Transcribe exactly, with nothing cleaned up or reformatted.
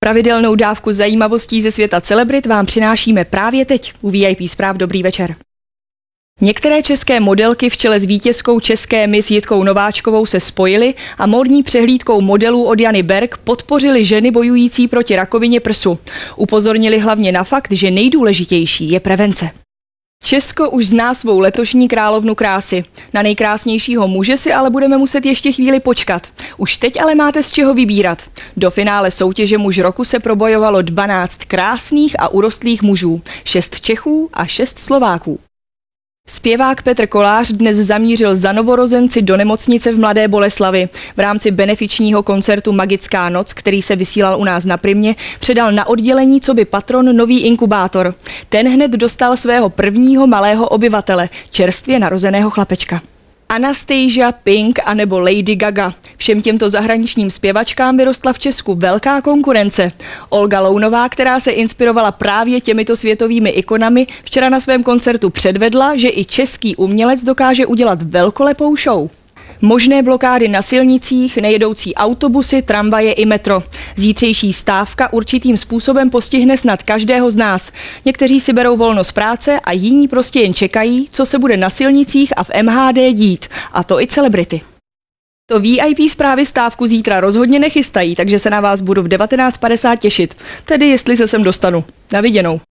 Pravidelnou dávku zajímavostí ze světa celebrit vám přinášíme právě teď u V I P zpráv. Dobrý večer. Některé české modelky v čele s vítězkou české Miss Jitkou Nováčkovou se spojily a módní přehlídkou modelů od Jany Berg podpořili ženy bojující proti rakovině prsu. Upozornili hlavně na fakt, že nejdůležitější je prevence. Česko už zná svou letošní královnu krásy. Na nejkrásnějšího muže si ale budeme muset ještě chvíli počkat. Už teď ale máte z čeho vybírat. Do finále soutěže Muž roku se probojovalo dvanáct krásných a urostlých mužů, šest Čechů a šest Slováků. Zpěvák Petr Kolář dnes zamířil za novorozenci do nemocnice v Mladé Boleslavi. V rámci benefičního koncertu Magická noc, který se vysílal u nás na Primě, předal na oddělení coby patron nový inkubátor. Ten hned dostal svého prvního malého obyvatele, čerstvě narozeného chlapečka. Anastasia, Pink a nebo Lady Gaga. Všem těmto zahraničním zpěvačkám vyrostla v Česku velká konkurence. Olga Lounová, která se inspirovala právě těmito světovými ikonami, včera na svém koncertu předvedla, že i český umělec dokáže udělat velkolepou show. Možné blokády na silnicích, nejedoucí autobusy, tramvaje i metro. Zítřejší stávka určitým způsobem postihne snad každého z nás. Někteří si berou volno z práce a jiní prostě jen čekají, co se bude na silnicích a v M H D dít. A to i celebrity. To V I P zprávy stávku zítra rozhodně nechystají, takže se na vás budu v devatenáct padesát těšit. Tedy jestli se sem dostanu. Na viděnou.